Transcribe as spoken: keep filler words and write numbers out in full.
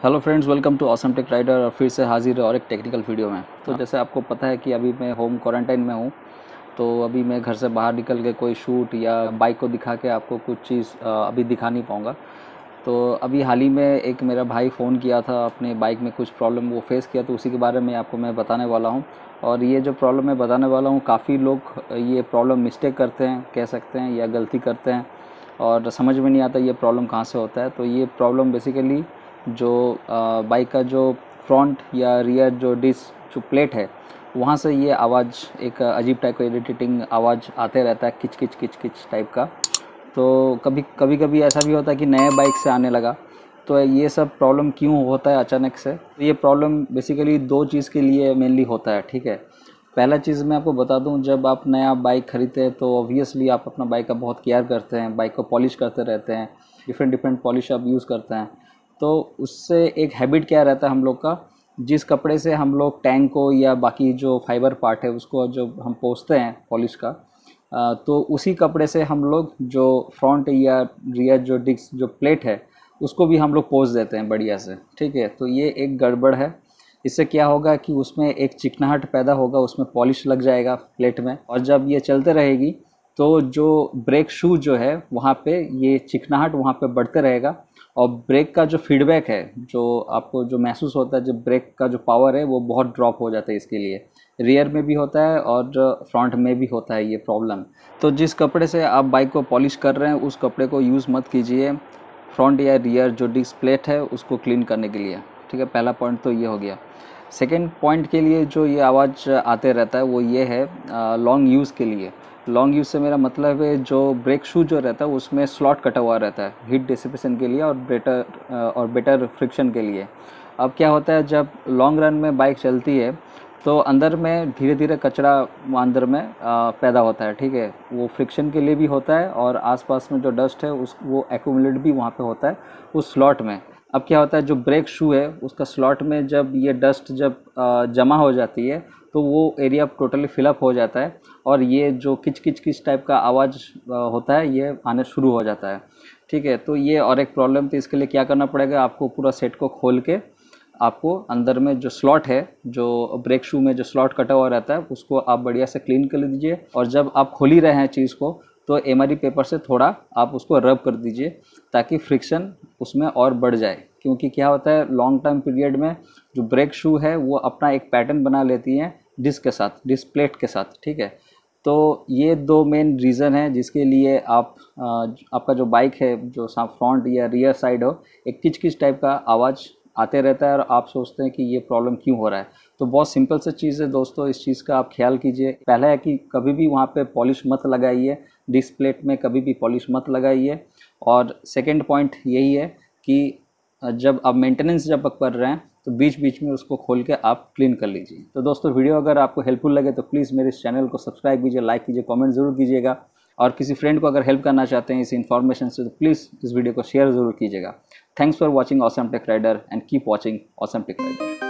Hello friends, welcome to awesome tech rider. और फिर से हाजिर है और एक टेक्निकल वीडियो में। तो जैसे आपको पता है कि अभी मैं होम क्वारंटाइन में हूँ, तो अभी मैं घर से बाहर निकल के कोई शूट या बाइक को दिखा के आपको कुछ चीज़ अभी दिखा नहीं पाऊँगा। तो अभी हाल ही में एक मेरा भाई फ़ोन किया था, अपने बाइक में कुछ प्रॉब्लम वो फेस किया, तो उसी के बारे में आपको मैं बताने वाला हूँ। और ये जो प्रॉब्लम मैं बताने वाला हूँ, काफ़ी लोग ये प्रॉब्लम मिस्टेक करते हैं, कह सकते हैं, या गलती करते हैं और समझ में नहीं आता ये प्रॉब्लम कहाँ से होता है। तो ये प्रॉब्लम बेसिकली जो बाइक का जो फ्रंट या रियर जो डिस्क जो प्लेट है, वहाँ से ये आवाज़, एक अजीब टाइप का इरिटेटिंग आवाज़ आते रहता है, किच किच किच किच टाइप का। तो कभी कभी कभी ऐसा भी होता है कि नए बाइक से आने लगा। तो ये सब प्रॉब्लम क्यों होता है अचानक से? तो ये प्रॉब्लम बेसिकली दो चीज़ के लिए मेनली होता है, ठीक है। पहला चीज़ मैं आपको बता दूं, जब आप नया बाइक खरीदते हैं तो ऑब्वियसली आप अपना बाइक का बहुत केयर करते हैं, बाइक को पॉलिश करते रहते हैं, डिफरेंट डिफरेंट पॉलिश आप यूज़ करते हैं। तो उससे एक हैबिट क्या रहता है हम लोग का, जिस कपड़े से हम लोग टैंक को या बाकी जो फाइबर पार्ट है उसको जब हम पोंछते हैं पॉलिश का, तो उसी कपड़े से हम लोग जो फ्रंट या रियर जो डिस्क जो प्लेट है उसको भी हम लोग पोंछ देते हैं बढ़िया से, ठीक है। तो ये एक गड़बड़ है। इससे क्या होगा कि उसमें एक चिकनाहट पैदा होगा, उसमें पॉलिश लग जाएगा प्लेट में, और जब ये चलते रहेगी तो जो ब्रेक शू जो है वहाँ पे ये चिकनाहट वहाँ पे बढ़ते रहेगा। और ब्रेक का जो फीडबैक है, जो आपको जो महसूस होता है, जो ब्रेक का जो पावर है वो बहुत ड्रॉप हो जाता है। इसके लिए रियर में भी होता है और फ्रंट में भी होता है ये प्रॉब्लम। तो जिस कपड़े से आप बाइक को पॉलिश कर रहे हैं उस कपड़े को यूज़ मत कीजिए फ्रंट या रियर जो डिस्क प्लेट है उसको क्लीन करने के लिए, ठीक है। पहला पॉइंट तो ये हो गया। सेकेंड पॉइंट के लिए जो ये आवाज़ आते रहता है वो ये है लॉन्ग यूज़ के लिए। लॉन्ग यूज़ से मेरा मतलब है जो ब्रेक शू जो रहता है उसमें स्लॉट कटा हुआ रहता है हीट डिसिपेशन के लिए और बेटर और बेटर फ्रिक्शन के लिए। अब क्या होता है, जब लॉन्ग रन में बाइक चलती है तो अंदर में धीरे धीरे कचरा अंदर में आ, पैदा होता है, ठीक है। वो फ्रिक्शन के लिए भी होता है और आसपास में जो डस्ट है उस वो एक्यूमुलेट भी वहाँ पे होता है उस स्लॉट में। अब क्या होता है, जो ब्रेक शू है उसका स्लॉट में जब ये डस्ट जब आ, जमा हो जाती है तो वो एरिया टोटली फिलअप हो जाता है और ये जो किच किच किच टाइप का आवाज़ होता है ये आने शुरू हो जाता है, ठीक है। तो ये और एक प्रॉब्लम थी। इसके लिए क्या करना पड़ेगा, आपको पूरा सेट को खोल के आपको अंदर में जो स्लॉट है, जो ब्रेक शू में जो स्लॉट कटा हुआ रहता है उसको आप बढ़िया से क्लीन कर दीजिए। और जब आप खोल ही रहे हैं चीज़ को तो एमआरई पेपर से थोड़ा आप उसको रब कर दीजिए ताकि फ्रिक्शन उसमें और बढ़ जाए। क्योंकि क्या होता है, लॉन्ग टर्म पीरियड में जो ब्रेक शू है वो अपना एक पैटर्न बना लेती है डिस्क के साथ, डिस्क प्लेट के साथ, ठीक है। तो ये दो मेन रीज़न है जिसके लिए आप आपका जो बाइक है जो फ्रंट या रियर साइड हो, एक किच किच टाइप का आवाज़ आते रहता है और आप सोचते हैं कि ये प्रॉब्लम क्यों हो रहा है। तो बहुत सिंपल सा चीज़ है दोस्तों, इस चीज़ का आप ख्याल कीजिए। पहला है कि कभी भी वहाँ पे पॉलिश मत लगाइए, डिस्क प्लेट में कभी भी पॉलिश मत लगाइए। और सेकंड पॉइंट यही है कि जब आप मेंटेनेंस जब कर रहे हैं तो बीच बीच में उसको खोल के आप क्लीन कर लीजिए। तो दोस्तों, वीडियो अगर आपको हेल्पफुल लगे तो प्लीज़ मेरे इस चैनल को सब्सक्राइब कीजिए, लाइक कीजिए, कमेंट ज़रूर कीजिएगा। और किसी फ्रेंड को अगर हेल्प करना चाहते हैं इस इन्फॉर्मेशन से तो प्लीज़ इस वीडियो को शेयर ज़रूर कीजिएगा। Thanks for watching awesome tech rider and keep watching awesome tech rider.